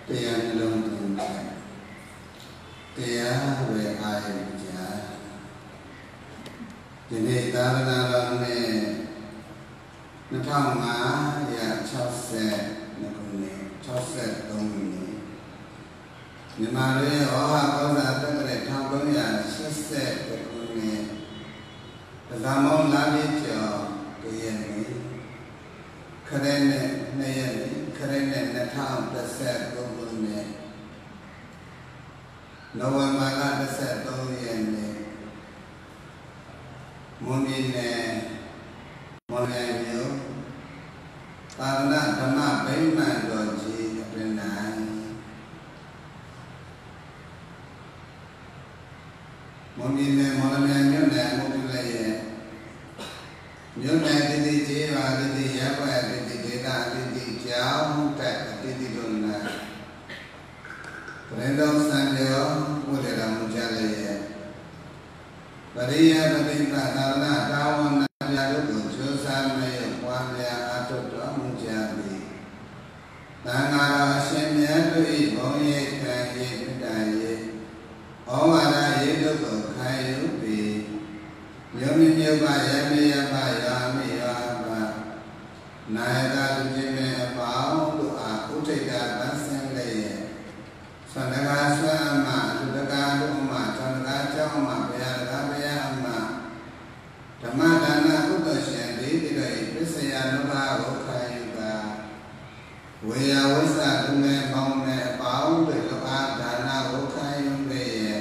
တရားနှလုံးသွင်းတရားဝေအာရုံကြာဒီနေ့သာသနာတော်နဲ့2562ခုနှစ်63ခုနှစ်မြန်မာပြည်ဩဟာကောဇာတက္ကရာ1380ခုနှစ်သာမောင်းလာပြီးကျော်တရနေ့ခရစ်နဲ့2ရက်နေ့ခရစ်နဲ့2013ခုနှစ်နိုဝင်ဘာလ13ရက်နေ့မွန်ပြည်နယ်မော်လမြိုင်မြို့သာသနာဓမ္မဗိမာန်တော်ကြီးအတွင်၌မွန်ပြည်နယ်မော်လမြိုင်မြို့နယ်မုတ်တုလည်းရဲ့မြို့နယ်တည်တည်ကျေးရွာတည်တည်ရပ်ကွက်တည်တည်ဒေသတည်တည်ကျောင်းတက်တည်တည်တို့၌ပရိသတ်ဆံကျော်ဘုရားတော်မူကြလေရဲ့ပရိယပတိပသာသနာတာဝန်များတို့ကိုကျိုးစားမဲ့ပွားများအားထုတ်တော်မူကြသည်သံဃာတော်အရှင်မြတ်တို့၏ဘုံရိပ်ခံရိပ်မြတ်တာရိပ်ဩဝါဒရိပ်တို့ကိုခံယူပြီးမြို့မြို့ပါရမေယပါယာမေယပါနာယကလူကြီးမဲ့အပေါင်းတို့အားဥထိတ်တာပန်းစင်လေရဲ့သန္တကာဆွမ်းအမလူတကာတို့အမသန္တကာကျောင်းအမဘုရားတကာဘုရားအမဓမ္မဒါနကုသိုလ်ရှင်ဒီတိတို့ပစ္စယနုဘာကိုခံယူပါဝေယဝိသလူငယ်ပေါင်းနဲ့အပေါင်းတို့လောကဒါနကိုခံယူပေရဲ့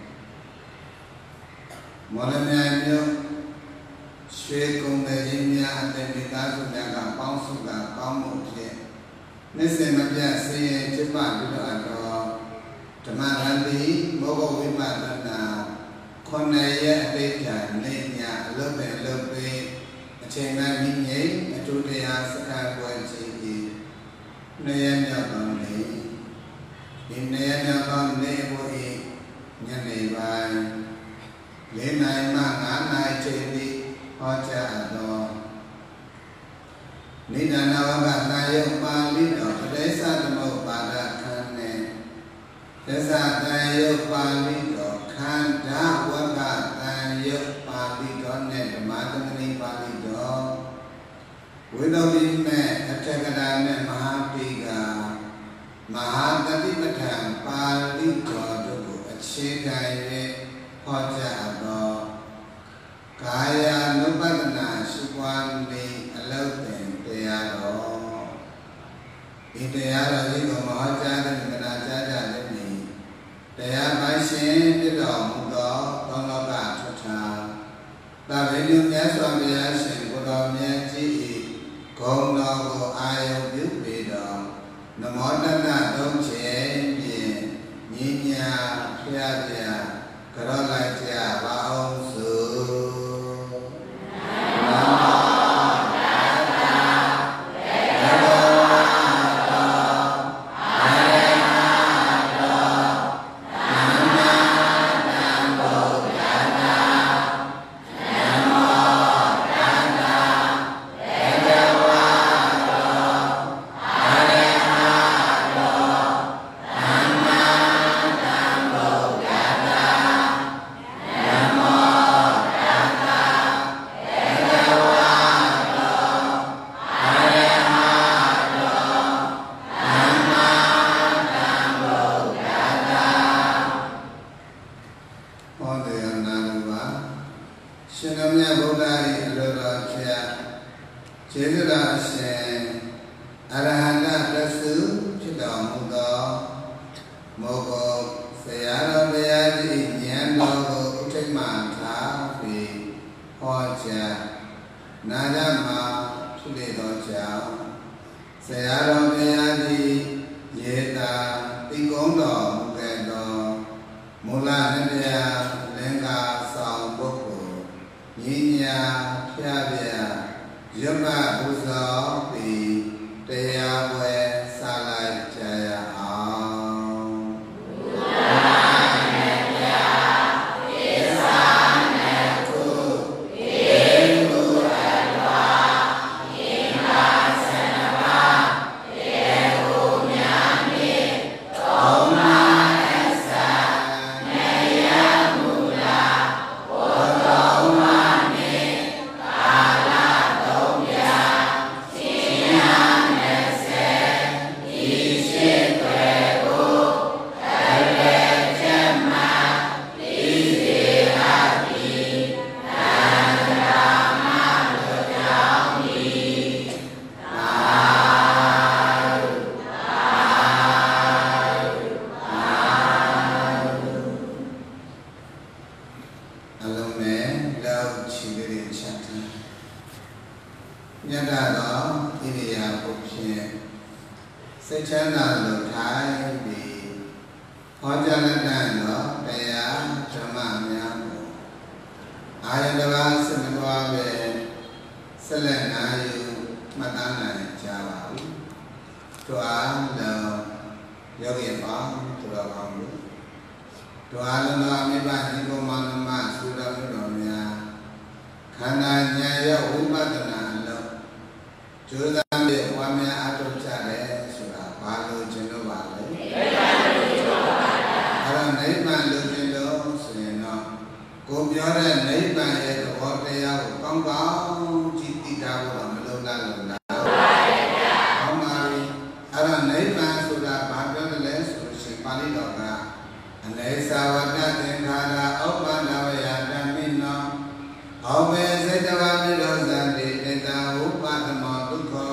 မော်လမြိုင်မြို့ရွှေကုံတဲ့ကြီးများအတဲ့မိသားစုများကပေါင်းစုကကောင်းမှုဖြင့်နေ့စဉ်မပြတ်ဆင်းရဲจิตပပြုတော်ဓမ္မရန်တိမောဂဝိပဿနာ9ရက်အတိတ်ကနေ့ညအလုပ်ပဲလုပ်ပြီးအချိန်မှမြင့်ငိမ့်အထူးတရားစကားပွဲကြီးပြီးနေ့ရက်မြောက်တော့နေ့ဒီနေ့ရက်မြောက်တော့နေ့ဘုရားညနေပိုင်း4 နာရီမှ5 နာရီချိန်ပြီးဟောကြားတော်နိဒာနဝကနာယပါဠိတော်ပဋိစ္စသမုပ္ပါဒခန်းနဲ့သစ္စာတန်ယုတ်ပါဠိတော်ခန္ဓာဝကတန်ယုတ်ပါဠိတော်နဲ့ဓမ္မသမဏိပါဠိတော်ဝိသုဒ္ဓိမဲ့အထက်ကရာနဲ့မဟာပိကမဟာတတိပဋ္ဌာန်ပါဠိတော်တို့ကိုအခြေခံ၍ဟောကြားတော်ကာယ ानु ပဒနာရှိပွားနေအလောက်တင်တရားတော်ဒီတရားတော်ကြီးကိုမဟောကြားတဲ့ကနာကြားကြလည်းနေတရားပိုင်ရှင်ပြတော်မူသောသောလောကထွတ်ထာသာဝေညမြတ်စွာဘုရားရှင်ကိုတော်မြတ်ကြီး၏ဂုဏ်တော်ကိုအာယုပြုပေတော်နမောတတသုံးခြင်းဖြင့်ညီညာဖျားဖျားကြောလိုက်ကြပါအောင်စို့စိတ်ချမ်းသာလို့ထိုင်ပြီးဟောကြားလက်တန်တော့တရားဓမ္မများကိုအာယတဘာစမတော်ပဲဆက်လက်နာယူမှတ်သားနိုင်ကြပါဘူးတို့အားလုံးယောဂီပေါင်းသူတော်ကောင်းတို့တို့အားလုံးသောအမိဘညီကိုမောင်နှမသုတော်မှုတော်များခန္ဓာဉာဏ်ရောဝိပဿနာလို့ကျိုးစားပြီးဝါများအထုတ်ကြတယ်ဆိုတာဘာလို့ခြင်းလို့ပါလဲနိဗ္ဗာန်လို့ခြင်းလို့ဆိုရင်တော့ကိုပြောတဲ့နိဗ္ဗာန်ရဲ့သဘောတရားကိုကောင်းကောင်းကြည့်သိတာဖို့မလိုလားလို့လားဟုတ်ပါရဲ့ဗျာဟောပါပြီအဲ့တော့နိဗ္ဗာန်ဆိုတာဘာပြောတယ်လဲဆိုလို့ရှိရင်ပါဠိတော်ကအနေစာဝတ္တသင်္ခါရဥပ္ပန္နဝယဓမ္မိနောဟောမေစေတဝါမိလောဇန္တိတေတဥပ္ပတမောဒုက္ခော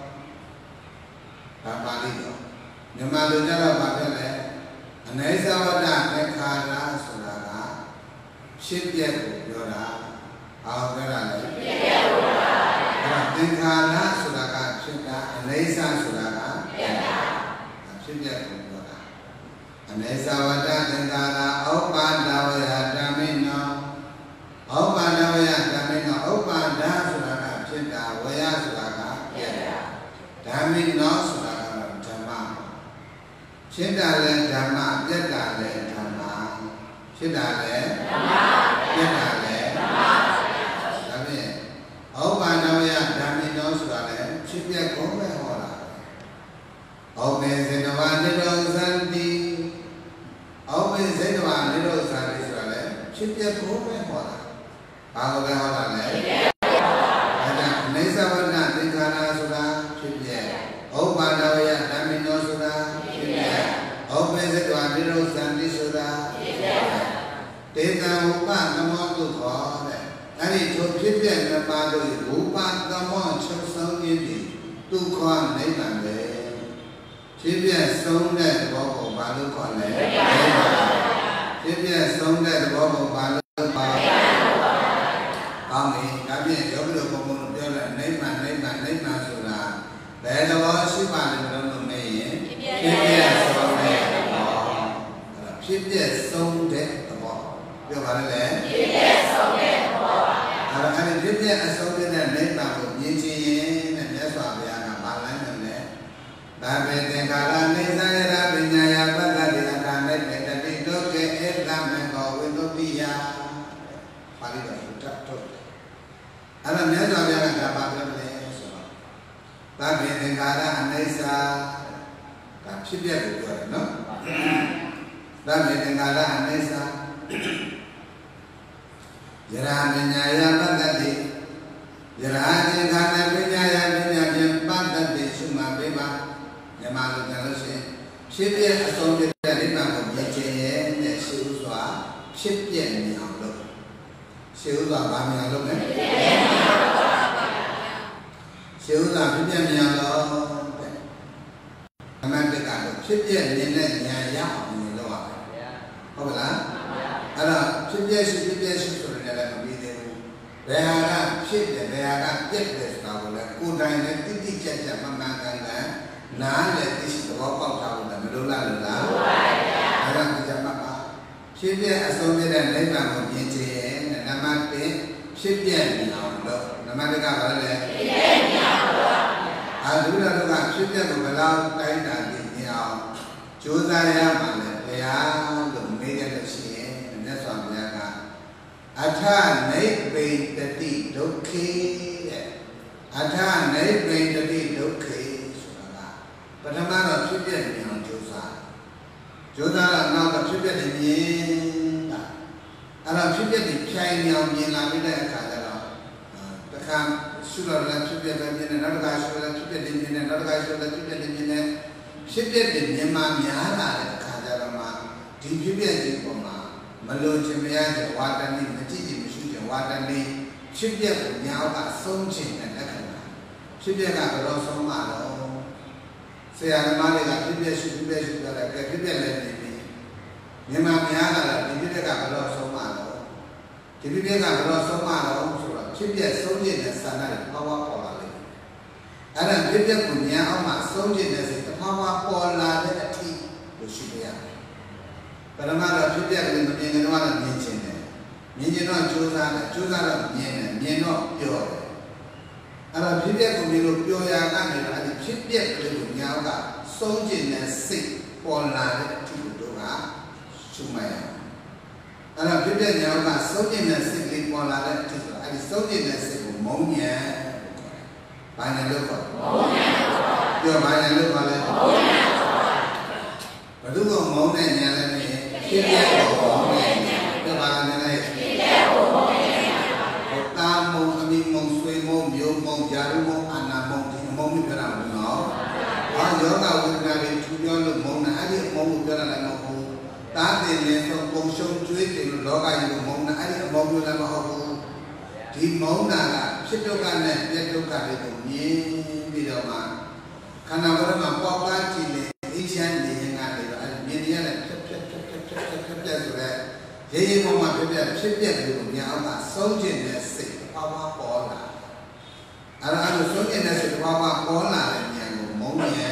ဒါပါဠိတော်မြန်မာလိုကြတော့ဘာပြောလဲအနေစာဝတ္တသင်္ခါရဆိုတာကဖြစ်ပျက်ကိုပြောတာအောင်ပြောတာလေဖြစ်ပျက်ကိုပြောတာသင်္ခါရဆိုတာကဖြစ်တာအနေစာဆိုတာကဖြစ်တာဖြစ်ပျက်ကိုပြောတာအနေစာဝတ္တသင်္ခါရဥပ္ပါဒဝယဓမ္မိနောဥပ္ပါဒဝယဓမ္မိနောဥပ္ပါဒဆိုတာကဖြစ်တာဝယဆိုတာကဖြစ်တာဓမ္မိနောဆိုတာကဓမ္မဖြစ်တာလဲဓမ္မပြတ်တာလဲဓမ္မဖြစ်တာလဲဓမ္မပြတ်တာလဲဓမ္မဒါဖြင့်ဥပ္ပါဒဝယဓမ္မိနောဆိုတာလဲဖြစ်ပျက်ကိုပဲဟောတာဩမေဇေတဝါနိရောဇန္တိဩမေဇေတဝါနိရောဇန္တိဆိုတာလဲဖြစ်ပျက်ကိုပဲဟောတာဘာကိုပဲဟောတာလဲဖြစ်ပျက်ကိုဟောတာအဲဒါအနေစာဝတ္တသင်္ခါရဆိုတာဖြစ်ပျက်ဥပ္ပါဒဝယဓမ္မိနောဆိုတာဖြစ်ပျက်ဩမေဇေတဝါနိရောဇန္တိဆိုတာဖြစ်ပျက်တေတံဥပ္ပသမောဒုက္ခောတဲ့အဲ့ဒီထိုဖြစ်ပျက်နှစ်ပါးတို့ဥပ္ပသမောချုပ်ဆုံးခြင်းဖြင့်ဒုက္ခနိဗ္ဗာန်ပဲဖြစ်ပျက်ဆုံးတဲ့သဘောကိုဘာလို့ခေါ်လဲဖြစ်ပျက်ဆုံးတဲ့သဘောကိုဘာလို့ခေါ်လဲကောင်းပြီဒါဖြင့်ယောဂီတို့ဘုံဘုံပြောတဲ့နိဗ္ဗာန်နိဗ္ဗာန်နိဗ္ဗာန်ဆိုတာဘယ်သဘောရှိပါလဲလို့မေးရင်ဖြစ်ပျက်ဆုံးတဲ့သဘောဖြစ်ပျက်ဆုံးတဲ့သဘောပြောပါလေဖြစ်ပျက်ဆုံးတဲ့သဘောပါဗျာအဲ့ဒီဖြစ်ပျက်အဆုံးတဲ့နိဗ္ဗာန်ကိုမြင်ချင်ရင်တဲ့မြတ်စွာဘုရားကပါဠိနဲ့လေဒါပေသင်္ခါရနေသယရပညာယပတ္တတိအထာနဲ့တတိဒုက္ခေဧတမေကောဝိသုပိယပါဠိတော်တတ်တော့အဲ့ဒါမြတ်စွာဘုရားကဒါပါပြောတယ်ဆိုတော့ဒါပေသင်္ခါရအနေစာဒါဖြစ်ပျက်ကိုပြောတယ်နော်ဒါပေသင်္ခါရအနေစာယရာပညာယပတ္တတိယရာသင်္ခါရပညာယပညာဖြင့်ပတ္တတိရှုမှတ်ပေးပါမြန်မာလိုပြောလို့ရှိရင်ဖြစ်ပျက်အဆုံးဖြစ်တဲ့နိဗ္ဗာန်ကိုမြင်ခြင်းရဲ့နဲ့ရှိဥစွာဖြစ်ပျက်မြင်အောင်လုပ်ရှိဥစွာဗာမြင်အောင်လုပ်မယ်ရှိဥစွာဖြစ်ပျက်မြင်အောင်လုပ်တဲ့အမှန်တကယ်ဖြစ်ပျက်မြင်တဲ့ဉာဏ်ရအောင်မြင်လို့ရတယ်ဟုတ်ကလားအဲ့တော့ဖြစ်ပျက်ရှိဆိုတဲ့လည်းမပြီးသေးဘူးဘယ်ဟာကဖြစ်တယ်ဘယ်ဟာကပြက်တယ်ဆိုတာကိုလည်းကိုယ်တိုင်လည်းတိတိကျကျမှန်မှန်ကန်ကန်နားလည်းသိရှိသဘောပေါက်တာလို့လည်းမလိုလားလို့လားဟုတ်ပါရဲ့ဗျာအဲ့ဒါကြမှာပါဖြစ်ပျက်အဆုံးပြတဲ့နိဗ္ဗာန်ကိုမြင်ခြင်းရဲ့နံပါတ်1ဖြစ်ပျက်မြင်အောင်လုပ်နံပါတ်2ကဘာလဲဖြစ်ပျက်မြင်အောင်လုပ်အာဒုရတို့ကဖြစ်ပျက်ကိုဘယ်လောက်တိုင်းတာမြင်အောင်ကြိုးစားရမှာလဲဘုရားလို့မေးရလို့ရှိရင်မြတ်စွာဘုရားကအထနိဗ္ဗိတတိဒုက္ခေတဲ့အထနိဗ္ဗိတတိဒုက္ခေဆိုတာကပထမတော့ဖြစ်ပျက်မြင်အောင်ကြိုးစားတော့နောက်တော့ဖြစ်ပျက်နေမြင်တာအဲ့တော့ဖြစ်ပျက်နေဖြိုင်နေအောင်မြင်လာပြီးတဲ့အခါကျတော့တခါရှုတော့လည်းဖြစ်ပျက်ပဲမြင်တယ်နောက်တစ်ခါရှုလည်းဖြစ်ပျက်နေမြင်တယ်နောက်တစ်ခါရှုလည်းဖြစ်ပျက်နေမြင်တယ်ဖြစ်ပျက်နေမြင်မှများလာတဲ့အခါကျတော့မှဒီဖြစ်ပျက်ခြင်းပေါ်မှာမလို့ခြင်းမရခြင်းဝါတဏိမကြည့်ခြင်းမရှိခြင်းဝါတဏိဖြစ်ပျက်ကိုညာအောက်ကဆုံးခြင်းနဲ့လက္ခဏာဖြစ်ပျက်ကဘယ်တော့ဆုံးမှာတော့ဆရာသမားတွေကဖြစ်ပျက်ရှိပြတယ်ဖြစ်ပျက်လည်းနေပြီမြန်မာများလာတာဒီဖြစ်ပျက်ကဘယ်တော့ဆုံးမှာတော့ဒီဖြစ်ပျက်ကဘယ်တော့ဆုံးမှာတော့ဆိုတော့ဖြစ်ပျက်ဆုံးခြင်းနဲ့ဆန္ဒတွေပေါ်လာလိမ့်မယ်အဲ့ဒါဖြစ်ပျက်ကိုညာအောက်မှာဆုံးခြင်းနဲ့စိတ်တစ်ဖော power pola the tea, which should be. But a matter of people in the beginning, one of mentioning it. Meaning not choose out of men, not pure. And a people who pure yagan and the chip yet little yaga, soldier and sick, pola the tea to her, Shumaya. And a people yaga, soldier and sick, pola the tea, and soldier and sick, Monia. By the look of your by the look of it. But do go moan and yell at me. Keep your moan and the banana. Otamo, Amimo, Swimo, Yomo, Yarumo, and Amon, Momi Peramo. Our yoga would have been too young to moan, I didn't moan with Peramo. That is from Bosho to it in the dog I moan, I didn't moan with Peramo. Di Mona, Chitoka, Yetoka, Vidoma, Kanavana, Papa, Chile, Asian, and Median, Jay Moma, Chipia, Yama, soldier, sick, Papa Paula. I was looking at Papa Paula and Monia.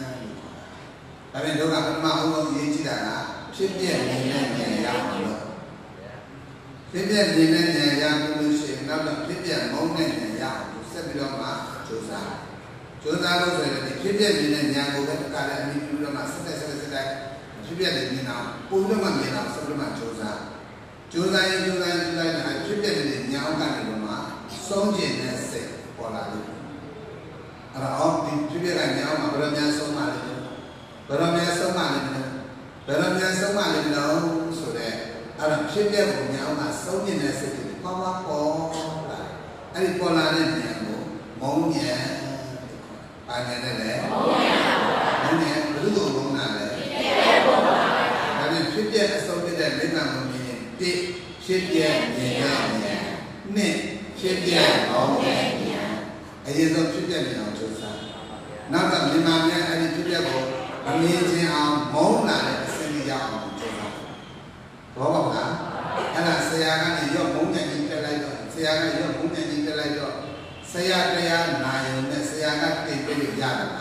I mean, look at my own Yachida, Chipia, and Yama. Chipia, and Yama. Now the Pipian Mountain and Yam, Sepidoma, Josa. Josa was a Pipian and Yango, and Miduma, Saturday, Pipian now, Puduma Mina, Sepidoma Josa. Josa and Josa and Pipian in Yama, Sonjin and Sick, Pola. And all the Pipian and Yama, Baramia Somali, Baramia Somali, Baramia Somali, so that I Pipian from Yama, Sonjin and Sick. Power Pola, I Pola and Yango, Monia, Panele, Monia, Blue Mona, and then Shipia assaulted that Vietnam meaning, Dick, Shipia, Nick, Shipia, Monia. I use of Shipia now, Josa. Now that Limania and Shipia, amazing our Mona, Cindy Yam, Josa. Boba. And I say, I got your moon and intellect, say, I got your moon and intellect, say, I got say, I got the baby yard.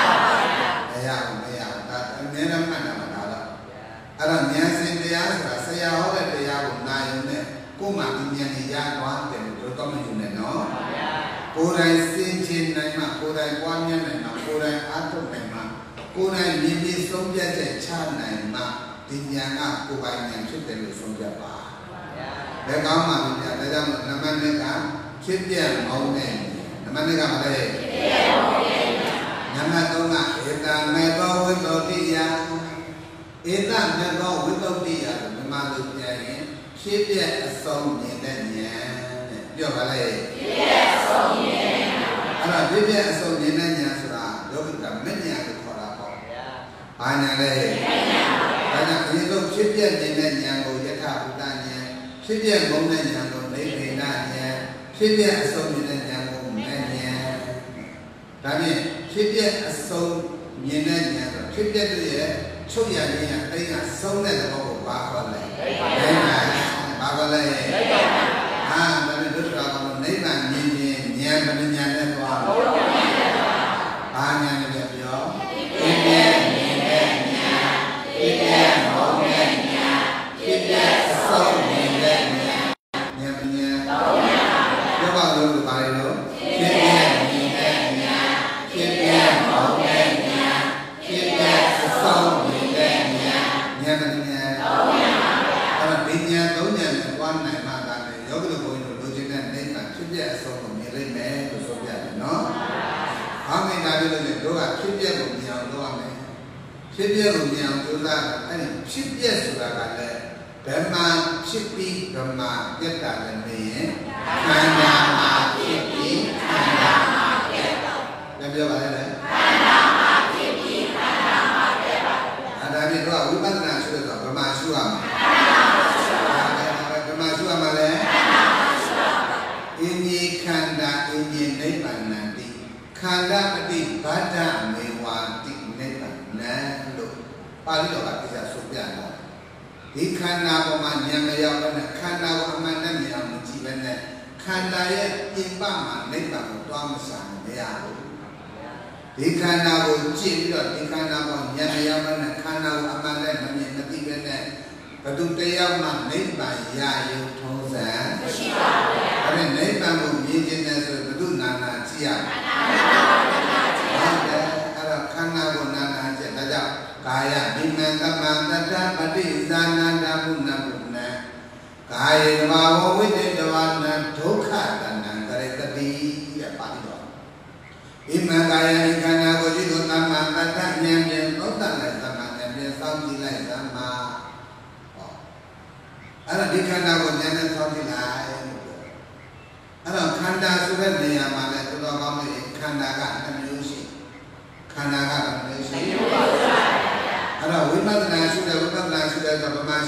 And then I'm not. I don't answer the answer, say, I ordered the yard 9, Kuma Indian yard 1 to come in, no? Could I sing in Nama, could I 1 year and could I Atomema, could I leave this subject a child Nama, the Yana, who I am children from Japan. The government, the Namaneka, Chipian Mountain, the Maneka Malay, Namatoma, Eta Mego with Odia, Eta Mego with Odia, the Malupian, Chipian a song in the Yan, your Malay. Yes, oh, yeah. And I did a song in the Yansra, look at the many of the Korako. Finally, and I look Chipian in the Yango Yaka. Chipian Monan Yango, Lady Nanya, Chipian so many Yango Nanya. Daniel, Chipian a so many Yango, Chipian to ye, Choya, they are so that of Babale. Babale. Ah, let me look at the name and Yan and Yan. Anya, Chipia Rumian to that, and Chipia Suragale, Bema, Chippy, Bema, get that and me, Kanda, Chippy, Kanda, get that. And I did what we must not show up, Bema Shuam. Bema Shuamale, Inni Kanda, Indian neighbor Nandi, Kanda, Adi, Bada, Mewa, neighbor, Nando. Palio is a Sopiana. He can now man Yamaya and a Kanda Amanda Yamuchi Kanda in Bama, neighbor of Thomasan, they are. ဒီခန္ဓာကိုကြည့်ပြီးတော့ဒီခန္ဓာပေါ်ဉာဏ်ရောက်တဲ့ခန္ဓာကိုအမှန်နဲ့မမြင်မသိပဲနဲ့ဘယ်သူတရားမှနိဗ္ဗာန်ရရုံထုံးစံမရှိပါဘူး။အဲ့ဒီနိဗ္ဗာန်ကိုမြင်ခြင်းနဲ့ဆိုဘယ်သူနာနာကြည့်ရမလဲ။ဟုတ်တယ်။အဲ့တော့ခန္ဓာကိုနာနာကြည့်ဒါကြောင့်ကာယမိမံတမံတတပฏิဇာနန္တဘုနဘုနံကာယေဘာဝဝိတ္တဝနံဒုက္ခတဏံကရတတိတဲ့ပါဠိတော်ဣမံကာယနိခန္ဓာကိုကြည့်လို့တမံတတဉာဏ်ဖြင့်သုံးသပ်လိုက်တမံဉာဏ်ဖြင့်စောင့်ကြည့်လိုက်သမ္မာအဲ့ဒါဒီခန္ဓာကိုဉာဏ်နဲ့စောင့်ကြည့်လိုက်လို့ပြောအဲ့တော့ခန္ဓာဆိုတဲ့နေရာမှာလည်းတော်တော်ကောင်းလို့ခန္ဓာက2မျိုးရှိခန္ဓာက2မျိုးရှိအဲ့တော့ဝိပဿနာရှုတဲ့ဆိုဗမာရှုရတာလဲဟုတ်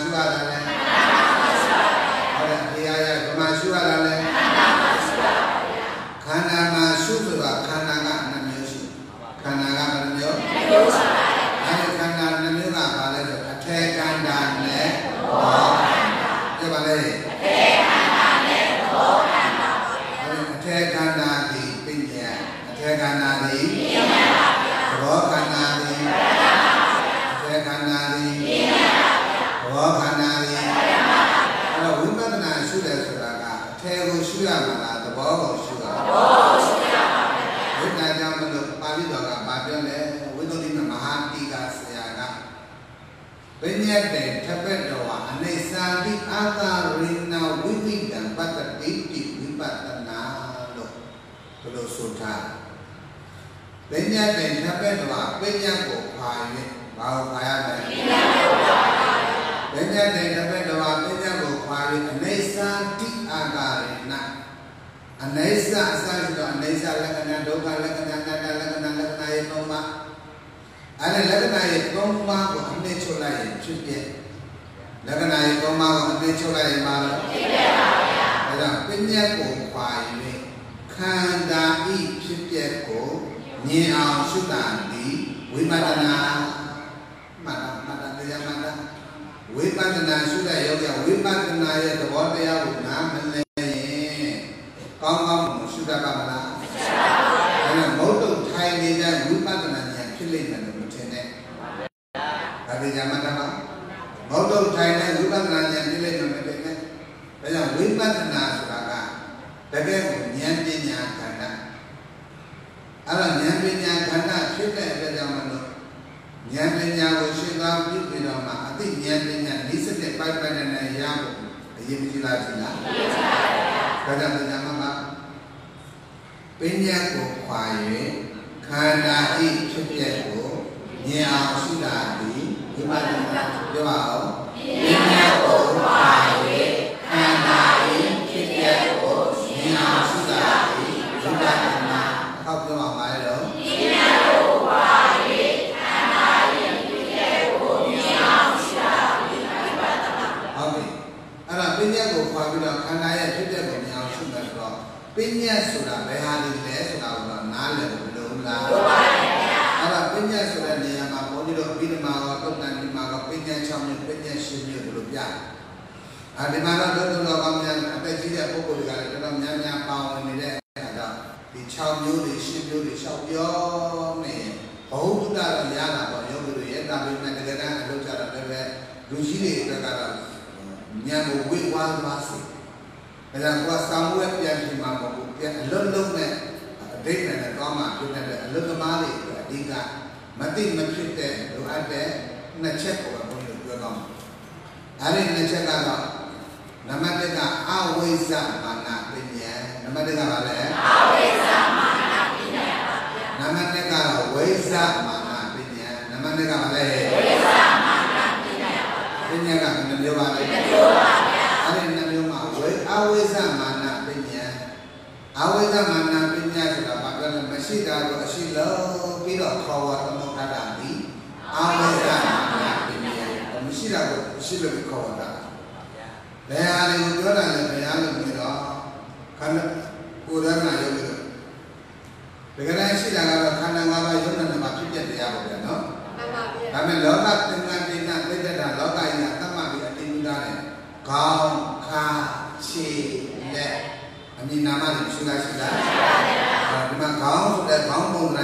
တယ်တရားရဗမာရှုရတာလဲခန္ဓာမှာရှုဆိုတာခန္ဓာက2မျိုးရှိခန္ဓာကဘယ်နှမျိုးအဲ့ဒီခန္ဓာ2မျိုးကဘာလဲဆိုအထေခန္ဓာနဲ့ဘောခန္ဓာပြပါလေအထေခန္ဓာနဲ့ဘောခန္ဓာအထေခန္ဓာဒီပညာအထေခန္ဓာဒီပညာပါဗျာဘောခန္ဓာဒီခန္ဓာဒီဘောခန္ဓာဒီအဲ့တော့ဝိပဿနာရှုတယ်ဆိုတာကအထေကိုရှုရမှာလားသဘောကိုရှုရမှာလားသဘောကိုရှုရပါမယ်ဝိပဿနာကြောင့်မလို့ပါဠိတော်ကဗာပြောလဲဝိသုဒ္ဓိမဟာတိကဆရာကပညာတေထပက်တော်ဟာအနေစာတိအာသာရိနာဝိသိတံပတ္တိတိဝိပဿနာလို့ဘယ်လိုဆိုထားပညာတေထပက်တော်ဟာပညာကိုခါ၍ဘာကိုခါရမလဲပညာကိုခါရပညာတေတပည့်တော်ပညာကိုခါရအနေစာတိအာဂရိဏအနေစာအစရှိတော့အနေစာလက္ခဏာဒုက္ခလက္ခဏာအနတ္တလက္ခဏာလက္ခဏာရဲ့3ပါးအဲ့ဒီလက္ခဏာရဲ့3ပါးကိုအနှစ်ချုပ်လိုက်ရင်ဖြစ်ပြလက္ခဏာရဲ့3ပါးကိုအနှစ်ချုပ်လိုက်ရင်ပါလို့ဖြစ်ပြပါဗျာဒါကြောင့်ပညာကိုခါရခန္ဓာဤဖြစ်ပြကိုမြင်အောင်ရှုတာဒီဝိပဿနာမှန်တာတရားမှန်တာဝိပဿနာရှုတဲ့ယောဂဝိပဿနာရဲ့သဘောတရားကိုနားမလည်ရင်ကောင်းကောင်းရှုတတ်ပါမလားရှုတတ်ပါဘူးဒါနဲ့မုတ်တုတ်ထိုင်နေတဲ့ဝိပဿနာဉာဏ်ဖြစ်လိမ့်မယ်လို့မထင်နဲ့ဒါတရားမှန်တာပါမုတ်တုတ်ထိုင်တဲ့ဝိပဿနာဉာဏ်ဖြစ်လိမ့်မယ်မထင်နဲ့ဒါကြောင့်ဝိပဿနာဆိုတာကတကယ်ကိုဉာဏ်ပညာခန္ဓာအဲ့ဒါဉာဏ်ပညာခန္ဓာဖြစ်တဲ့အတွက်ကြောင့်မလို့ဉာဏ်ပညာကိုရှင်းသွားပြီးပြီးတော့မှအသိဉာဏ်ပညာနိစ္စတဲ့ပိုက်ပိုက်နဲ့ရဖို့အရင်ကြည့်လိုက်ပြီလားကြည့်ပါဗျာဒါကြောင့်တရားမှာပညာကိုခွာ၍ခန္ဓာဤဖြစ်ပျက်ကိုမြင်အောင်ရှုတာဒီဝိပဿနာပြောပါဦးပညာကိုခွာ၍ခန္ဓာဤဖြစ်ပျက်ကိုမြင်အောင်ရှုတာဒီဝိပဿနာဟောပြောပါပါလေတော့ပညာကိုခွာ၍ခန္ဓာဤဖြစ်ပျက်ကိုမြင်အောင်ရှုတာဒီဝိပဿနာဟုတ်ပြီအဲ့ဒါပညာကိုခွာပြီးတော့ခန္ဓာရဲ့ဖြစ်ပျက်ကိုမြင်အောင်ရှုမယ်ဆိုတော့ပညာဆိုတာဘယ်ဟာလဲဆိုတာကိုတော့နားလည်လို့လုံးလားဟုတ်ပါရဲ့ဗျာအဲ့ဒါပညာဆိုတဲ့နေရာမှာဘုန်းကြီးတို့အဘိဓမ္မာရောတုတ်တန်ဒီမှာရောပညာ6မျိုးပညာ10မျိုးတို့ပြဒီမှာတော့တော်ကောင်းများအသက်ကြီးတဲ့ပုဂ္ဂိုလ်တွေကလည်းတော်တော်များများပါဝင်နေတဲ့အဲ့ဒါဒီ6မျိုးတွေ10မျိုးတွေလျှောက်ပြောနေဘုဟုတ္တတော့ရတာပေါ့ယောဂီတို့ရဲ့ဒါပေမဲ့တကယ်တမ်းအလုပ်ကြတော့လည်းပဲလူကြီးတွေအတွက်ကတော့ဉာဏ်ကိုဝိဝါသွားစေဒါကြောင့်ကိုယ်ဆောင်ဝဲပြန်ပြီးမှမဟုတ်ဘူးပြန်အလွတ်လုံးနဲ့အဓိပ္ပာယ်နဲ့ကောင်းမှဖြစ်တဲ့အလွတ်သမားတွေအဓိကမသိမဖြစ်တဲ့လိုအပ်တဲ့နှစ်ချက်ကိုဘုန်းကြီးတို့ပြောတော့အဲ့ဒီနှစ်ချက်ကတော့နံပါတ်1ကအဝိဇ္ဇမာနပညာနံပါတ်2ကဘာလဲအဝိဇ္ဇမာနပညာပါဗျာနံပါတ်2ကတော့ဝိဇ္ဇမာနပညာနံပါတ်2ကဘာလဲဝိဇ္ဇမာနပညာပါပညာကဘယ်နှမျိုးပါလဲ2မျိုးပါဗျာအဲ့ဒီ2မျိုးမှာအဝိဇ္ဇမာနပညာအဝိဇ္ဇမာနပညာဆိုတာဘာပြောလဲမရှိတာကိုအရှိလုံးပြီးတော့ခေါ်ဝတ်သမုဋ္ဌတာဒီအဝိဇ္ဇမာနပညာမရှိတာကိုအရှိလို့ခေါ်ဝတ်တာဘယ်ဟာတွေကိုပြောတာလဲဘယ်ဟာလို့ပြောတော့ခန္ဓာကိုယ်ရဏယုတ်လို့တကယ်တမ်းရှိတာကတော့ခန္ဓာ၅ပါးယုတ်နဲ့မှာဖြစ်ပြတရားပေါ့ဗျာနော်မှန်ပါဗျာဒါပေမဲ့လောကသင်္ကန်းတိနာသိတ္တလောကကြီးကတတ်မှတ်ပြီးအတိအကျနဲ့ခေါင်းခါခြေလက်အမည်နာမတွေရှိလားရှိလားဒီမှာခေါင်းဆိုတဲ့ခေါင်းပုံစံကြီးရှိ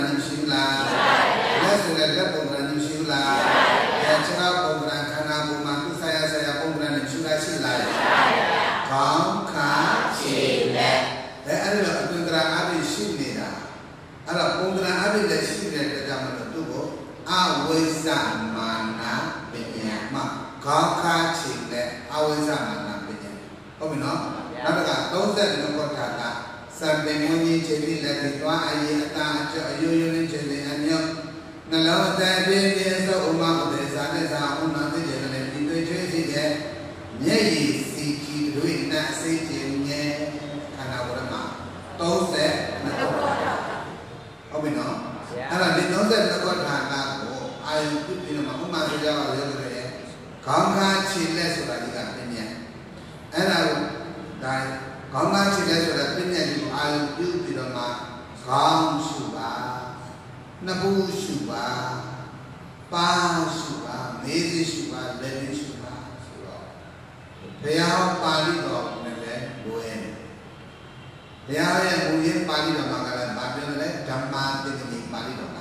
la let's let that program you la chara program khana buma tu saya program you la si la kaung kha chi leအဲ့ဒါအပင်္ဂရာအဘိရှိနေတာအဲ့တော့ပုံ္ဂရာအဘိလည်းရှိတဲ့အတွက်ကြောင့်မလို့သူ့ကိုအဝိဇ္ဇမာနပညာမှာခေါင်းခါချီနဲ့အဝိဇ္ဇမာနပညာဟုတ်ပြီနော်နောက်က32ခုထာတာစံပင်ဝင်းကြီးခြေတိလက်ပြီးသွားအရေးအတာအကျော်အယိုးယိုးနဲ့ခြေတိအမြောက်နှလုံးအသက်ပြင်းပြင်းသောဥမဥဒေဇာနဲ့ဇာဥနာသိတဲ့လည်းဒီတွေ့ချွေးစီတဲ့မျက်ရည်စီခီတွေနဲ့စိတ်ခြင်းငယ်ခန္ဓာဝရမ32ခုဟုတ်ပြီနော်အဲ့ဒါဒီ32ခုထာတာကိုအာယုပြုပြီးတော့ဥမာဆိုကြပါလေဆိုရဲခေါင်းခါခြေလက်ဆိုတာဒီကပြင်းပြအဲ့ဒါကိုဒါခေါင်းခါခြေလက်ဆိုတာပြင်းပြဒီကိုအာယုပြုပြီးတော့မှခေါင်းရှုပါနှစ်ဘူးရှုပါပါရှုပါမေးစေရှုပါလက်ရရှုပါဆိုတော့ဘုရားပါဠိတော်နဲ့လည်းလိုရဲဘုရားရဲ့ဘုရင်ပါဠိတော်မှာကလည်းဗာပြောတယ်ဓမ္မာတိတိပါဠိတော်မှာ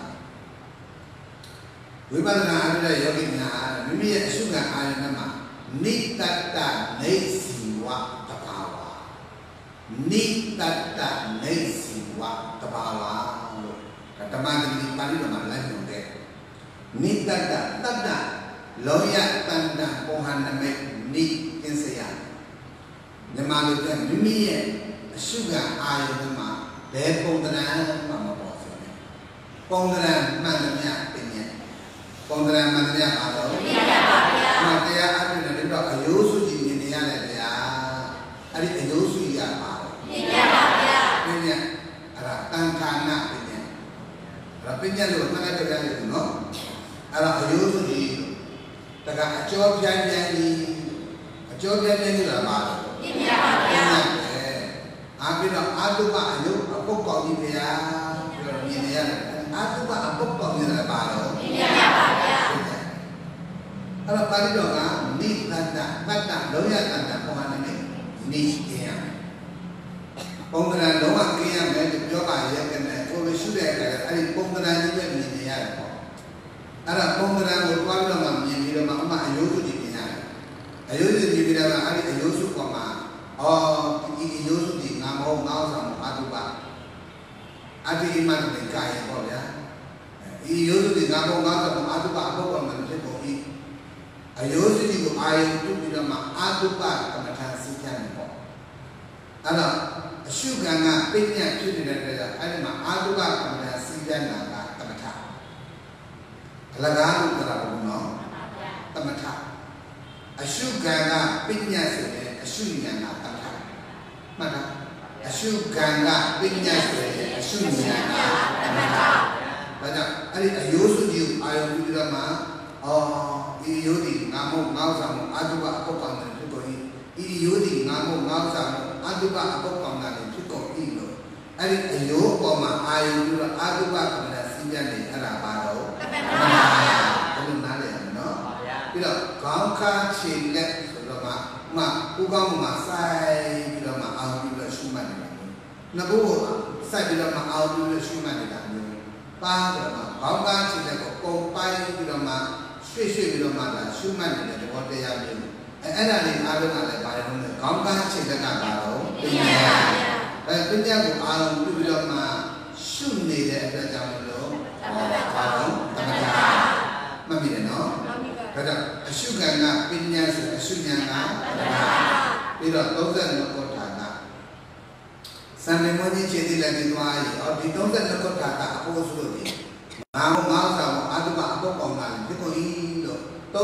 ဝိပဿနာအားဖြင့်ယောဂီများမိမိရဲ့အရှုခံအာရုံမှာနိတ္တတနေစီဝတဘာဝနိတ္တတနေစီဝတဘာဝလို့ဓမ္မာတိတိပါဠိတော်မှာလည်းပြောတယ်နိတ္တတတတ္တလောယတန္တပုံဟနမေနိကင်းစရာမြန်မာလိုပြောမိမိရဲ့အရှုခံအာရုံမှာဘယ်ပုံသဏ္ဍာန်မှမပေါ်စေနဲ့ပုံသဏ္ဍာန်မှန်သမျှပညာပုံသဏ္ဍာန်မှန်သမျှပါတော့ပညာပါဗျာမှန်တရားအပြင်လည်းတော့အယိုးစုကြည့်နေရတယ်ဗျာအဲ့ဒီအယိုးစုရပါတော့ပညာပါဗျာပညာအဲ့ဒါတန်ခါနာပညာအဲ့ဒါပညာလို့မှတ်တတ်ကြရတယ်နော်အဲ့ဒါအယိုးစုကြည့်တကအကျော်ပြိုင်ပြိုင်ကြီးအကျော်ပြိုင်ပြိုင်ကြီးလာပါတော့ပညာပါဗျာအားပြီးတော့အာတုပအယုတ်အပုတ်ကောင်းကြီးဗျာပြောမြင်နေရတယ်အာတုပအပုတ်ကောင်းကြီးလည်းပါတော့မြင်ရပါဗျာအဲ့တော့ပါဠိတော်ကနိတ္တတတ္တလုံးရတ္တပုံမှန်နဲ့နိကျင်ရပုံသဏ္ဍာန်လုံးဝကျင်ရမယ်လို့ပြောပါရဲ့ကနေကိုလိုရှုတဲ့အခါအဲ့ဒီပုံသဏ္ဍာန်ကြီးပဲမြင်နေရတယ်ပေါ့အဲ့ဒါပုံသဏ္ဍာန်ကိုတွားပြီးတော့မှမြင်ပြီးတော့မှအမှအယုတ်စုကြည့်နေရတယ်အယုတ်စုကြည့်ပြီးတော့အဲ့ဒီအယုတ်စုပေါ်မှာဒီအယုတ်စုဒီငါမဟုတ်ငါ့ဆောင်အာတုပအတိအမှန်နဲ့ကာယပေါ့ဗျာဒီအယုတ်စုဒီငါမဟုတ်ငါ့ဆောင်အာတုပအပုတ်ပေါ်မှာဖြစ်ပေါ်ပြီးအယုတ်စုဒီကိုအာယုပြုပြီးတော့မှအာတုပကမ္မထာစိတ်ကြတယ်ပေါ့အဲ့တော့အရှုခံကပြည့်ညက်ဖြစ်နေတဲ့အတွက်အဲ့ဒီမှာအာတုပကမ္မထာစိတ်ကြတာကကမ္မထာအလကားလို့ပြောတာပေါ့နော်ကမ္မထာအရှုခံကပြည့်ညက်ဆိုတဲ့အရှုဉာဏ်ကတတ်တာမှတ်လားအရှုခံကပညာဆိုတဲ့အရှုဉာဏ်ကတတ်တာဒါကြောင့်အဲ့ဒီအယိုးစုကြည့်အာယုံပြုတော့မှဒီယောဒီငါမို့ငါ့ဆောင်အာတုပအပုတ်ကောင်တယ်ဖြစ်ကုန်၏ဒီယောဒီငါမို့ငါ့ဆောင်အာတုပအပုတ်ကောင်တယ်ဖြစ်ကုန်၏လို့အဲ့ဒီအယိုးပေါ်မှာအာယုံပြုတော့အာတုပကမ္မဋ္ဌာန်းစီးပြနေအဲ့ဒါပါတော့ဘယ်လိုနားလဲနော်ပြီးတော့ခေါင်းခါခြေလက်ဆိုတော့မှဥကောင်းမှာစိုက်ပြီးတော့မှအောင်ပြီးတော့ရှုမှတ်နေတာမျိုးနှစ်ခုကိုစိုက်ပြီးတော့မှအောင်ပြီးတော့ရှုမှတ်နေတာမျိုးပါတော့မှခေါင်းကားခြေလက်ကိုပုံပိုင်းပြီးတော့မှရွှေ့ပြီးတော့မှလာရှုမှတ်နေတဲ့သဘောတရားမျိုးအဲ့ဒါလေးအားလုံးကလည်းပါတယ်လို့ခေါင်းကားခြေလက်ကပါတော့ပညာပညာကိုအားလုံးပြုပြီးတော့မှရှုနေတဲ့အတွက်ကြောင့်လို့ပါတော့တမတာမှတ်မိတယ်နော်ဒါကြောင့်အရှုခံကပညာဆိုအရှုဉာဏ်ကပြီးတော့32ခုထာတာစံမေမောကြီးခြေတိလက်ပြီးသွားပြီဒီ32ခုထာတာအဖို့ဆိုလို့ဒီငါ့ဆောင်အာတုပအပုတ်ပေါင်းလာပြီကိုကြီးလို့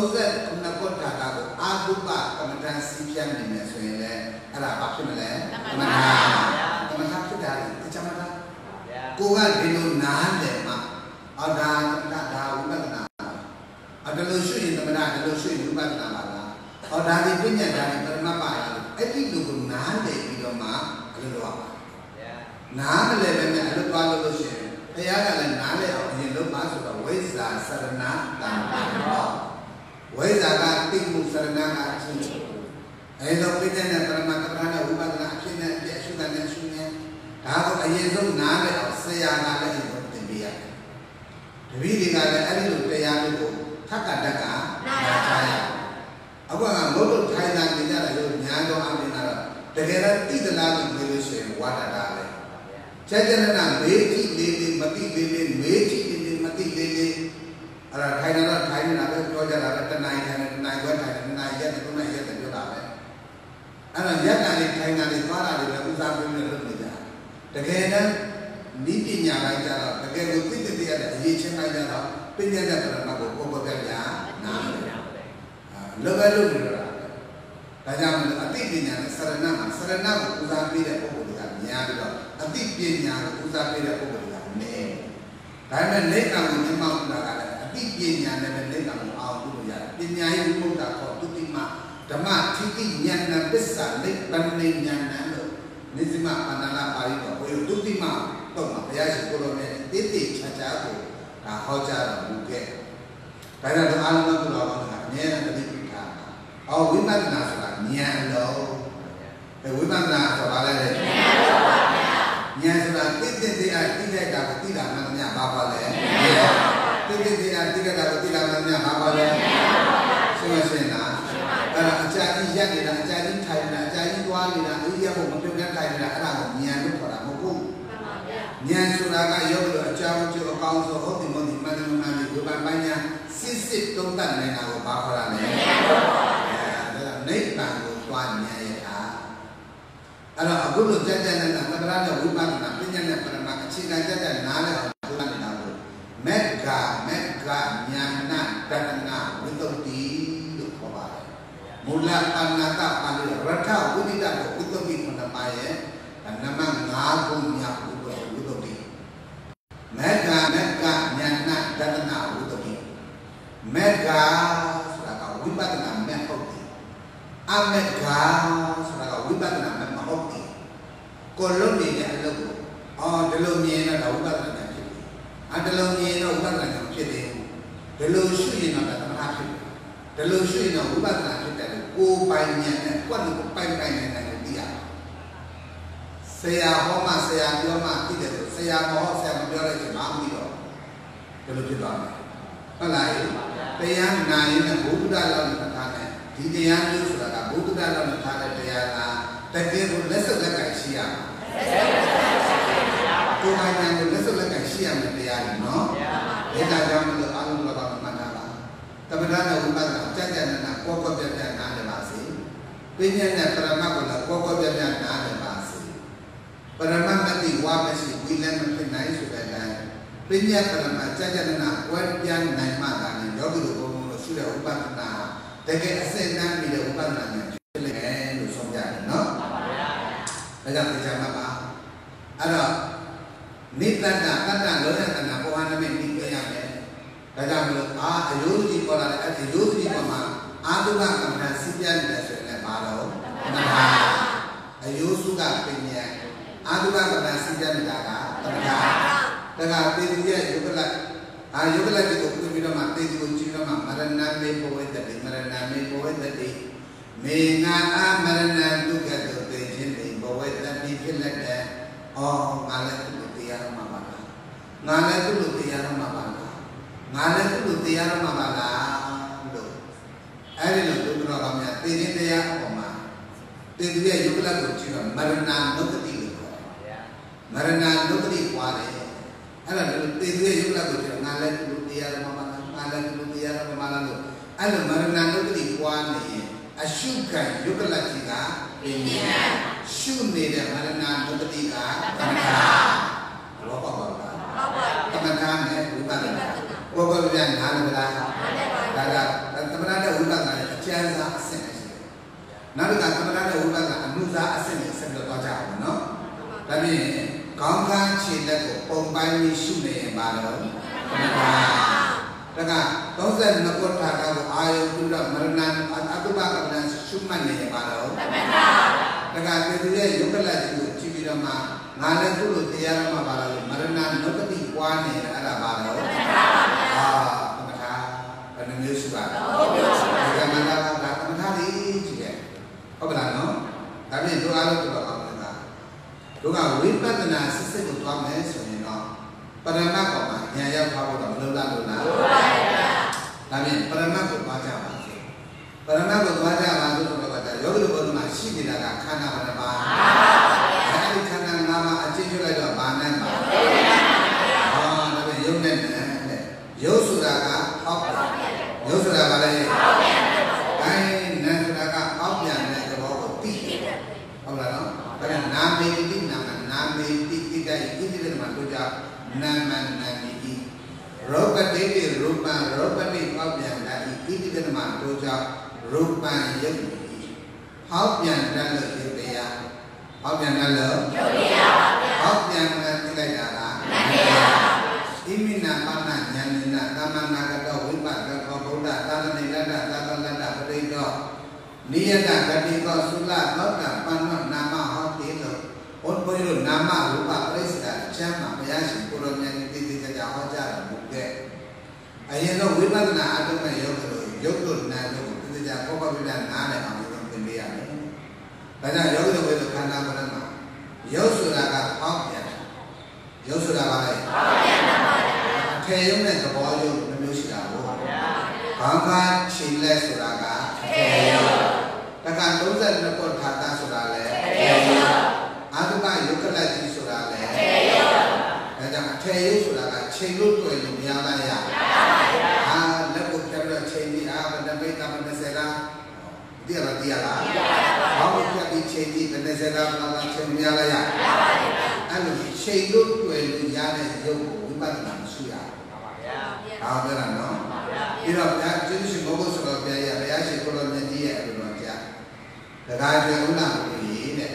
39ခုထာတာကိုအာတုပကမ္မဋ္ဌာန်းစီးပြနေမယ်ဆိုရင်လည်းအဲ့ဒါဘာဖြစ်မလဲကမ္မဋ္ဌာန်းဖြစ်တာလေအချမ်းသာကိုကဒီလိုနားတယ်မှာဒါဝိပဿနာဒါလို့ရှိရင်သမဏဒါလို့ရှိရင်ဝိပဿနာပါလားဒါဒီပညာဒါဒီပရမတ်ပါလားအဲ့ဒီလိုကိုနားလည်ပြီးတော့မှအလုပ်လုပ်ပါနားမလည်ပဲနဲ့အလုပ်သွားလို့ရှိရင်ဘုရားကလည်းနားလည်အောင်အရင်လုပ်ပါဆိုတော့ဝိဇ္ဇာစရဏတံပါဝိဇ္ဇာကတိမှုစရဏကအချင်းအဲ့တော့ပြည့်တဲ့ပရမတ်တရားနဲ့ဝိပဿနာအဖြစ်နဲ့အရှုခံနဲ့ရှုနေဒါကိုအရင်ဆုံးနားလည်အောင်ဆရာကလည်းအရင်ဆုံးသင်ပေးရတယ် vì đi ra là anh được tây an được thắt cả tất cả là sai ở qua ngồi được thay ra thì ra là rồi nhà cho anh đi nào để cái đó tí từ nào mình mới sẽ qua đã đấy cho nên là mấy chị lên mà tí lên mấy chị lên mà tí lên là thay nó thay nó là cho ra là cái này quên thay cái này cái này cho đã đấy anh là giác này thay này qua là được cũng ra bên mình được rồi để cái đó đi đi nhà này ra là cái cái cái gì là gì trên này ra đó bên nhà là nó có cái giá nào lúc ấy lúc rồi đại gia mình ở tiếp bên nhà Sarana cũng ra bên đấy cũng được nhà được ở tiếp bên nhà cũng ra bên đấy cũng được nè cái mình lấy làm mình mau là ở tiếp bên nhà này mình lấy làm ao cũng được bên nhà ấy cũng đã có tụi tim mà đâm mà chỉ cái nhà này biết sản lấy ban lên nhà này được nên gì mà anh là phải có bây giờ tụi tim mà tổng mà bây giờ chỉ có này tiếp tiếp cha của là họ cha là một cái này là anh nó tụi nó nghe là cái gì quý ban là nhà lâu, quý ban là sao lại đấy? Nhà là tí cái đào tí là mình nhà bà bà đấy, tí cái đào tí là mình nhà bà bà đấy, xem nào, là cha đi giác đi là cha đi thay là cha đi qua đi là ý gia bộ một trong cái thay là là một nhà lúc còn là một cung, nhà số là cái yêu được cha một chỗ con số hốt thì mình thì quý ban ban nhà xịt công tận này nào của bà bà này. Nấy bằng của toàn nhà vậy hả? Ở đó cũng được chân chân là nó ra là quý ban là cái nhân là phần mà chỉ cái chân chân là ở quý ban là đâu? Mega nhà nát đặt nào với công ty được có bài. Một là pan nata pan được rất thao quý đi đặt của quý công ty phần làm bài ấy, là năm ngã cùng nhà của quý công ty. Mega nhà nát đặt nào với công ty. Mega là cả quý ban là mega Amerika sebagai wibat nama mahoti. Kalau ni dia lagu, dalam ni ada wibat nama kita. Dalam ni ada wibat nama kita. Dalam sui nama tempat kita. Dalam sui nama wibat nama kita. Ko banyak, ko ni ko banyak nama dia. Saya homa, saya bioma tidak. Saya mau, saya biara je mahu dia. Dalam kita. Kalau tiang naik nak budak dalam tempat di tiang itu sudah butuh dalam negara tiang tapi lesser lagi siapa? Tuhan yang lesser lagi siapa tiang, no? Kita jangan melakukan alur mana lah. Tapi dalam umat jangan nak pokok jangan ada masih. Penyanyi perama pula pokok jangan ada masih. Perama mati wah masih wilayah mungkin naik sudah naik. Penyanyi perama jangan nak kuat yang naik mana ni. Jadi kalau sudah umat nak Tapi asalnya bila bukan nanya, cuma lu somja, no? Macam macam apa? Ada ni tanda loya tanda pohon nama ni kaya ni. Macam lu ayuh di pola, ayuh di mana? Aduga kamera siapa ni sebenarnya malu. Nah, ayuh suka punya. Aduga kamera siapa ni daga. Daga dia juga Ayuhlah kita kita mati kita cina marana me poet tadi menga marana tu kita terjadi poet tadi filada ngalah tu tiar mabala do ada lo tu kalau kami terjadi tiar apa terjadi ayuhlah kita cina marana tu keti kuare Ada tiada juga tu, ngalah tu tiada mana tu. Ada mana tu di kuan ni, asyukan juga lagi ka, syun ni dia mana tu ketika teman-teman, teman-teman ni bukan, bukan yang hal berada, teman-teman ada bukan ada ciasa asen. Nanti teman-teman ada bukan anusa asen sebelum baca, no? Tapi Kongkan cinta ko pompai ni sunai baru. Tengah, dosen nak buat thakau ayu tu dah merenan atau bahkan merenan suman ni baru. Tengah kemudian juga lagi tu cibi ramah ngalah tu tiada ramah baru merenan nukati kuan ni ada baru. Tengah, pendengar suka. Tengah mana tengah ni juga. Apa benar? Tapi doa tu doa. Doa wibat na sisi kutuam ni sini no. Pada nak apa? Yang kau tahu dalam Tapi pernah aku baca bahasa. Pernah aku baca bahasa tu baca. Yogi tu baru masih di dalam khana mana bah. Hari khana nama aja juga itu mana bah. Oh, tapi yogi ni, yogi sudah kan apa? Yogi sudah apa lagi? Kain nan sudah kan apa yang ni kebawa ti. Apa lah? Tapi nama ini nama ini kita itu mana tu jah nama ini. Rupati rupa rupati apa yang itu nama tu jah rupa yang apa yang dalam itu ya. Apa yang dalam? Apa yang tidak ada? Ini nama nanya nama kata wibat kata Buddha tanda nilada berido. Niada ketika sulat nota panah nama hati itu. Untuk nama rupa presida cuma biasa kurangnya itu tidak hajar bukan. Ayat wibat na ada yogurt na yogurt tidak kau bila nada kami dia. Karena yogurt itu karena apa? Yogurt sudah apa ya? Yogurt sudah apa? Kayaknya itu bawa yogurt manusia. Bangka Chile sudah Takkan dosa nak kata sudah Adukan yogurt lagi sudah Jangan kayu sudah Cilut tu yang biasa ya. Lepas kita cili benda kita benda serah dia lah. Kalau kita cili benda serah benda cili biasa ya. Alu cilut tu yang biasa yo bukan manusia. Tahu tak no? Tidak ada jadi semua sudah biasa kalau dia itu macam. Terkait dengan ini ni.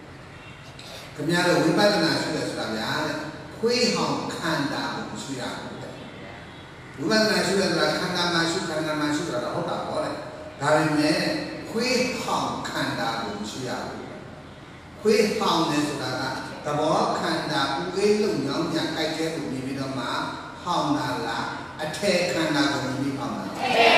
Kemudian bukan manusia sudah biasa. 会好看的不需要的，如果那是看他们是的好打过来，但是呢，会好看的不需要的，会好的是那个，但我看的不给龙阳家开车不明白的嘛，好难啦，车看的不明白嘛，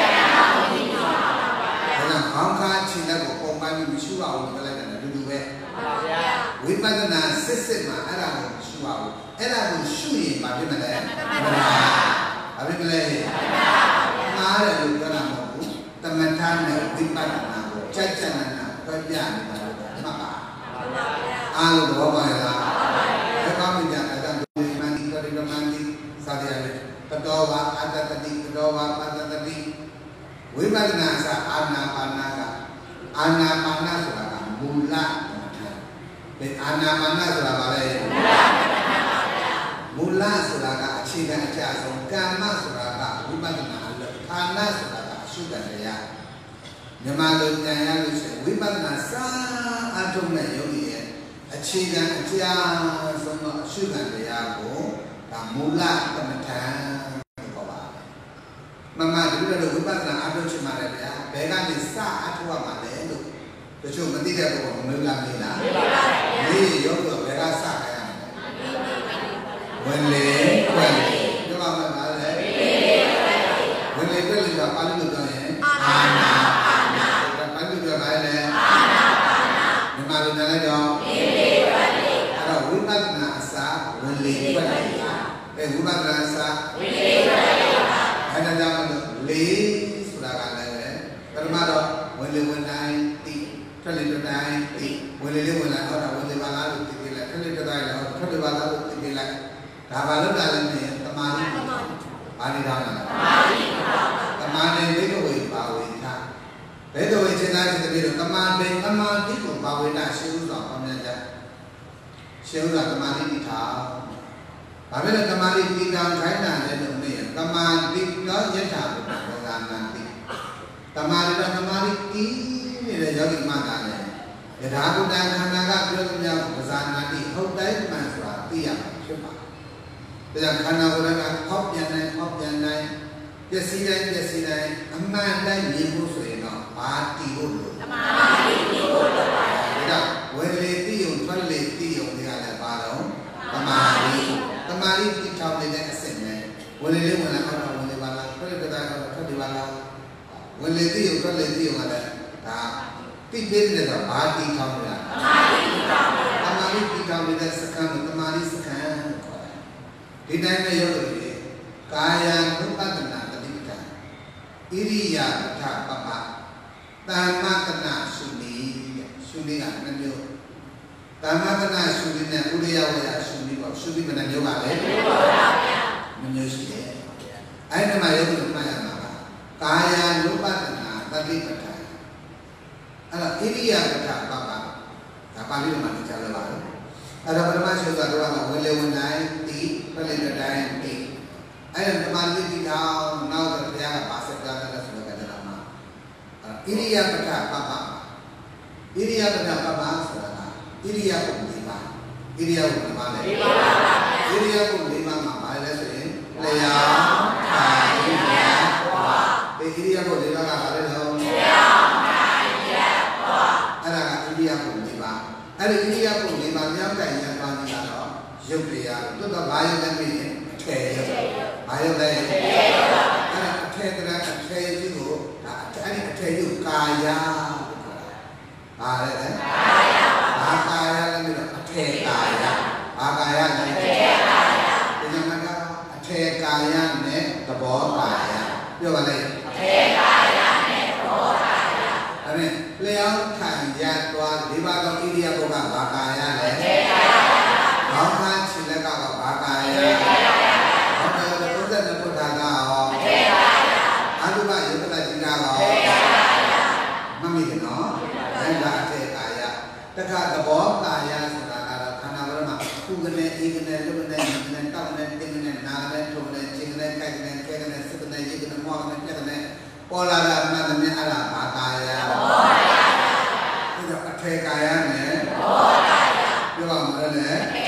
那好看起来个公办不需要的来的，对不对？为嘛的呢？实实嘛，那个不需要。 Era un sui ma prima lei aveva lei ma era un grano tamatana di panna cacciana pagliani ma allo dopo era e come già da mandi sadiyale tadova adatati wimana sa anapana sura mula anapana sura balai Mula suraga cina jasa, kama suraga wibadna le, kana suraga sudah dia. Nyamalu nyaya lu se wibadna sa atom na yogi ya, cina jasa semua sudah dia ko, mula teman kawan. Mama dulu ada wibadna atom cuma dia, bega ni sa atom apa le tu, tu cuma tidak ko mula mina. Ni yogi bega sa kaya. Wale, coba mana le? Wale itu lihat paling itu ya. Ana. Paling itu apa le? Ni malu nana dong. Ada wibat nasa wale wale. Wibat nasa. Ada zaman le sudah kan le. Termado wale wale ti. Kali itu naik ti. Wale wale orang wale balas ti bila. Kali itu naik kali balas ti bila. Kalau dalam ni temani, ani dalam. Temani itu bawa ita. Itu cerita itu temani itu bawa ita siapa pemanja. Siapa temani ita. Tapi temani ita China itu ni. Temani itu jasa bukan nanti. Temani ini jadi mana ni. Jadi aku dah nak kita punya pesan nanti. Kau dah masuk tiap siapa. Jadi karena orang hop yang naik, biasa naik, aman dan minggu sudah, parti dulu. Tidak, weleti yang dia ada baru, temari kita boleh kesennya, weleti orang boleh balas, boleh balas, weleti yang ada, tiba-tiba ada parti kamu ya, temari kita boleh sekarang, temari sekarang. Di dalam yoga ini, kaya rupa tenang tadi kita. Iriya Pata Papa Tamakana Suni Suni Ananyo Tamakana Suni Uriya Suni Suni Mananyoga Manusi I know my own Mayama Kaya Lupatana Tati Pata Iriya Pata Papa Tapali Manichala Ada bermaksud adalah welewenai di pelindungan di. Ayat kemarin di tahun nau terjadi pasca kata sebagai drama. Ini ya pada apa? Ini ya pada apa saudara? Ini ya lima. Ini ya lima. Ini ya lima apa? Lesin. Leyang, kaya, wah. Ini ya lima apa? Leyang, kaya, wah. Ada ini ya lima. Ada ini ya lima. Yang kaya yang di sana. Jumlah itu dah banyak lagi. Kaya. Ayo deh. Ada kaya itu. Ada kaya itu kaya. Ada deh. Kaya lagi tu. Kaya. Kaya lagi. Yang mana kaya ni kebor kaya. Yo balik. Kaya ni kebor kaya. Ada lewat kaya tuan. Di bawah ini apa kaya le? Kaya sila kaya kaya. Dekat kebor kaya saudara karena berapa? Kugene, igene, lubene, igene, taune, tingene, nane, tune, cingene, kaigene, kaigene, sekene, igene, muagene, kaigene, pola ada namanya ada kaya. Itu kaya ne. Juga mana ne?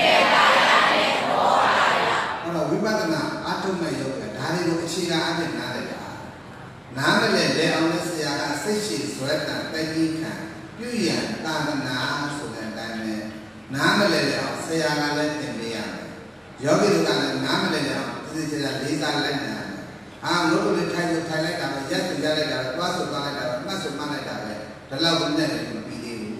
Kalau wibadana atom yoga dari itu kecilnya ada nade dah. Nade le awalnya saya sesi surat tagikan. Yuyan tanah sudah tanya, nama lelaki saya agak tembia. Jogi tu kan nama lelaki itu jadi desa lainnya. Lalu tu Thailand dah, jadi Thailand dah, masuk Thailand dah, masuk mana dah. Kalau benda itu pilih.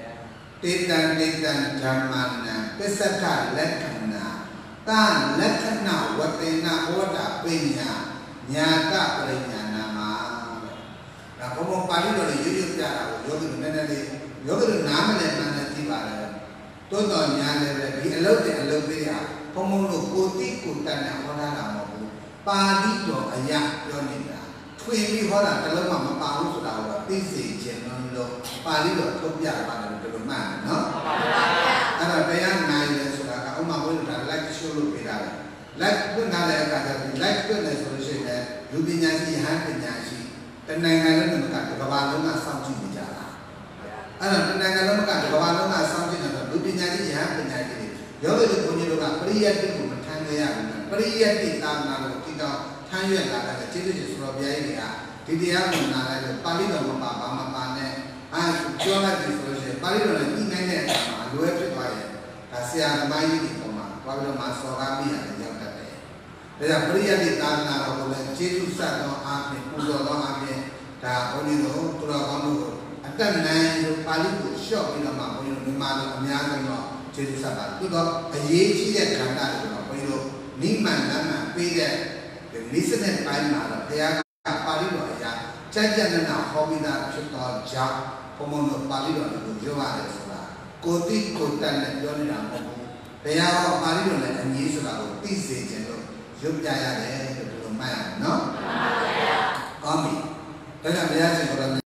Titan zaman peserta lekana, tan lekana watena wada penya nyata perenya nama. Nah, kalau pagi tu jujur cara, jujur mana ni, jujur nama ni mana tiba ada. Tuan-tuan yang ni, elok dia. Pemulu putih kutan yang orang nama tu, pagi tu ayah jodoh. Kue orang kalau mama pahu sudah orang tisi jenon lo, pagi tu kopiah pada tu mana, no? Ada bayang naik sudah, kalau mama pun dah like solo berada. Like pun ada kata, like pun ada solusi ni, lubinya si hanya si. Tenangan itu bukan kebawalan nak sampai bicara. Tenangan itu bukan kebawalan nak sampai nanti. Lupinya ni yang penyakit. Jadi itu punya orang pria itu bertanya yang pria itu tangan kita tanya lah kata jadi Surabaya ini ya. Dia mana itu paling lama bapa ni. Jualan di Surabaya paling lama ini ni sama dua itu aja. Kasih ada bayi di rumah. Kalau masuk kami ada yang kata. Jadi pria itu tangan boleh jadi satu apa pulau apa dah oni tu turun kamu ada naik tu paling tu syok bila mak oni tu malu mian tu jadi sahabat tu tu ye cie kanda tu oni tu ni mana mana pede listen and paling malu dia paling tu ya jangan nak hobi dah syukur jauh pemono paling tu jual esok koti kotan ni jual ni ramai dia paling tu ni sudah tiga jenuh jumpa jaya deh tu lumayan no kami. Tanya biasa orang